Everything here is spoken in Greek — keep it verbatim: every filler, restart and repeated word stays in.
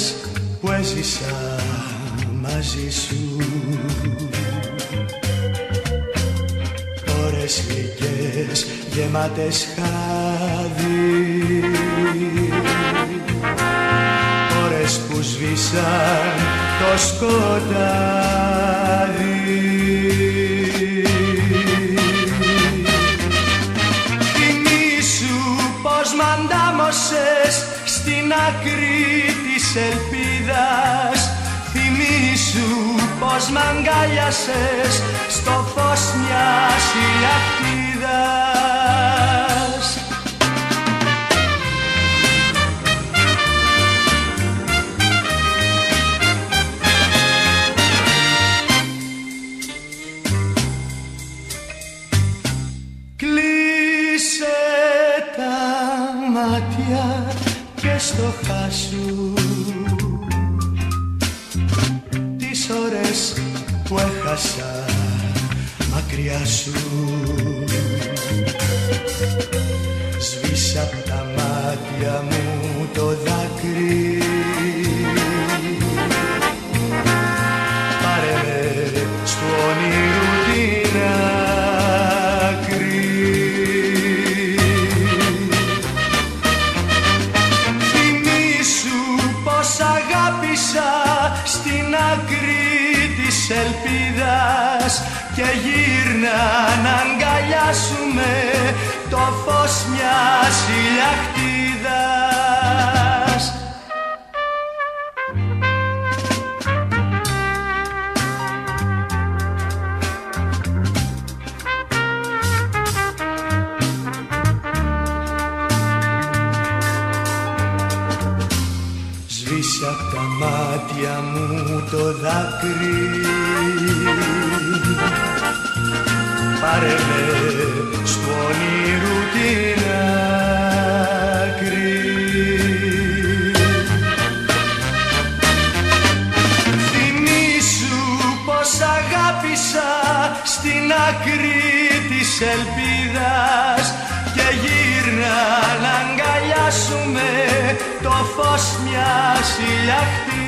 που έζησα μαζί σου, ώρες γλυκές γεμάτες χάδι, ώρες που σβήσαν το σκοτάδι. Θυμήσου πως μ' αντάμωσες στην άκρη της ελπίδας, θυμήσου πως μ' αγκάλιασες στο φως μιας ηλιακτίδας. Κλείσε τα μάτια και στο χάσου τις ώρες που έχασα μακριά σου. Σβήσα απ' τα μάτια μου το δάκρυ, πάρε με στου όνειρου την άκρη. Θυμήσου πως αγάπησα στην άκρη της ελπίδας και γύρνα να αγκαλιάσουμε το φως μιας ηλιακτίδας. Σβήσε απ' τα μάτια μου το δάκρυ, πάρε με στου όνειρου την άκρη. Θυμήσου πως αγάπησα στην άκρη της ελπίδας και γύρνα να αγκαλιάσουμε το φως μιας ηλιακτίδας.